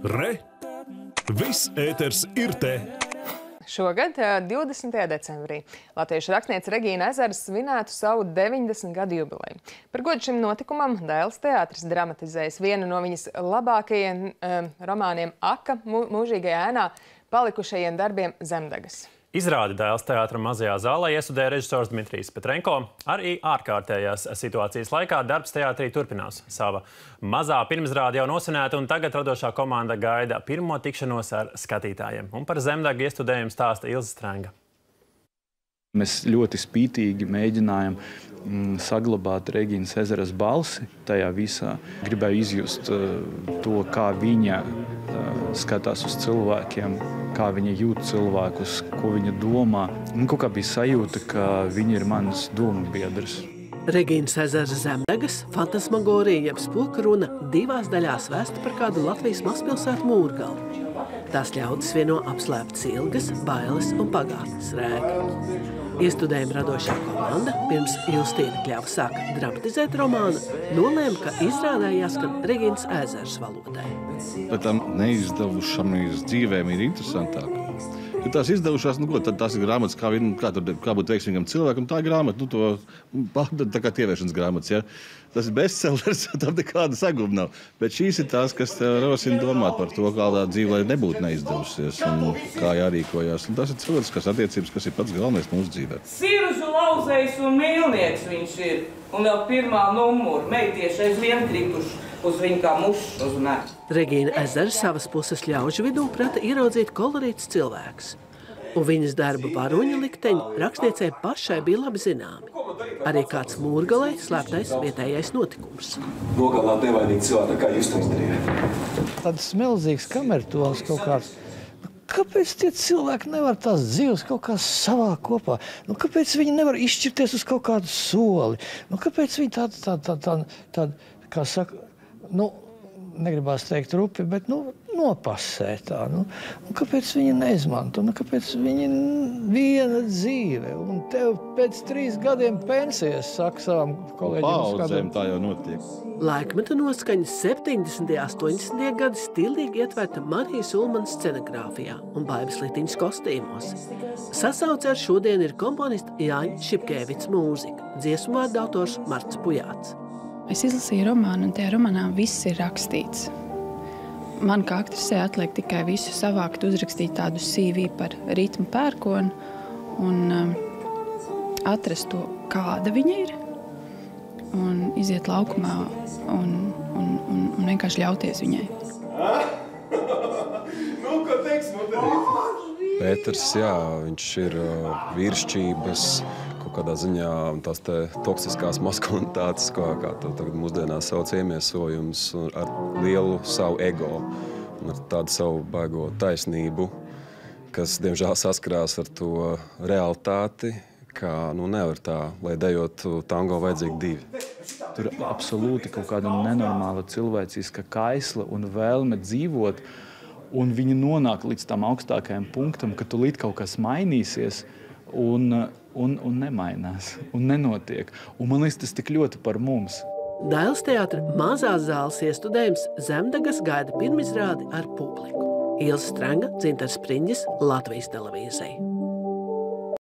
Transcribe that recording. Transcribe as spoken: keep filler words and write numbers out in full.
Re! Viss ēters ir te! Šogad, divdesmitajā decembrī, latviešu rakstniece Regīna Ezera svinētu savu deviņdesmit gadu jubileju. Par godu šim notikumam Dailes teātris dramatizējis vienu no viņas labākajiem um, romāniem Aka mūžīgajā ēnā palikušajiem darbiem Zemdegas. Izrādi Dailes teātra mazajā zālē iestudēja režisors Dmitrijs Petrenko. Arī ārkārtējās situācijas laikā darbs teātrī turpinās. Sava mazā pirmizrāde jau nosvinēta, un tagad radošā komanda gaida pirmo tikšanos ar skatītājiem. Un par Zemdegu iestudējumu stāsta Ilze Strenga. Mēs ļoti spītīgi mēģinājām mm, saglabāt Regīnas Ezeras balsi tajā visā. Gribēju izjust uh, to, kā viņa uh, skatās uz cilvēkiem, kā viņa jūt cilvēkus, ko viņa domā. Un kaut kā bija sajūta, ka viņa ir mans domu biedrs. Regīnas Ezeras Zemdegas fantasmagorija jeb spoka runa divās daļās vēsta par kādu Latvijas mazpilsētu Mūrgali. Tās ļaudis vieno apslēptas ilgas, bailes un pagātnes rēki. Iestudējuma radošā komanda, pirms Justīna Kļava sāka dramatizēt romānu, nolēma, ka izrādē jāskan Regīnas Ezeras valodai. Bet tam neizdevušamies dzīvēm ir interesantāk. Ja tās izdevušās, nu ko, tad tās ir grāmatas, kā, kā, kā būt veiksmīgam cilvēkam, tā ir grāmata, nu to pārdod tā kā tievēršanas grāmatas, ja. Tas ir bestsellers, tam nekāda saguma nav. Bet šīs ir tās, kas rosina domāt par to, kādā dzīvē nebūtu neizdevusies un kā jārīkojās. Un tas ir cilvēciskās attiecības, kas ir pats galvenais mūsu dzīvē. Siružu lauzējs un mīlnieks viņš ir. Un vēl pirmā numura meitieši aizvien krituši uz viņu kā mušas uz nē. Regīna Ezera savas puses ļaužu vidū prata ieraudzīt kolorīts cilvēks. Un viņas darba varoņa likteņi rakstniecei pašai bija labi zināmi. Arī kāds Mūrgalē slēptais vietējais notikums. Nogalāt nevainīgi cilvēki, kā jūs to izdarījāt. Tāds milzīgs kamertonis kaut kāds. Kāpēc tie cilvēki nevar tās dzīves kaut kā savā kopā? Nu, kāpēc viņi nevar izšķirties uz kaut kādu soli? Nu, kāpēc viņi tāda, tāda, tāda, tāda, kā saka, nu, negribās teikt rupi, bet, nu, nopasē tā, nu. Un kāpēc viņi neizmanto? Nu, kāpēc viņi viena dzīve? Un tev pēc trīs gadiem pensijas, saka savam kolēģim. Paudzēm tā jau notiek. Laikmeta noskaņa septiņdesmitie, astoņdesmitie gadi stilīgi ietverta Marijas Ulmanas scenogrāfijā un Baibas Litiņas kostīmos. Sasauce ar šodien ir komponista Jāņa Šipkēvics mūzika, dziesmu vārdu autors Marts Pujāts. Es izlasīju romānu, un tajā romānā viss ir rakstīts. Man kā aktrisē atliek tikai visu savākt, uzrakstīt tādu C V par ritmu pērkonu un um, atrast to, kāda viņa ir, un iziet laukumā un, un, un, un vienkārši ļauties viņai. Nu, ko teiks, Moterī? Pēters, jā, viņš ir uh, vīrišķības, kādā ziņā tās te toksiskās maskulinitātes, kā, kā to tagad mūsdienās sauc, iemiesojums ar lielu savu ego un ar tādu savu baigo taisnību, kas, diemžēl, saskarās ar to realitāti, kā, nu, nevar tā, lai dejotu tango vajadzīgi divi. Tur absolūti kaut kāda nenormāla cilvēciska kaisla un vēlme dzīvot, un viņi nonāk līdz tam augstākajam punktam, ka tūlīt kaut kas mainīsies, un, un, un nemainās, un nenotiek. Un man liekas, tas tik ļoti par mums. Dailes teātra mazās zāles iestudējums Zemdegas gaida pirmizrādi ar publiku. Ilze Strenga, Dzintars Spriņģis, Latvijas televīzija.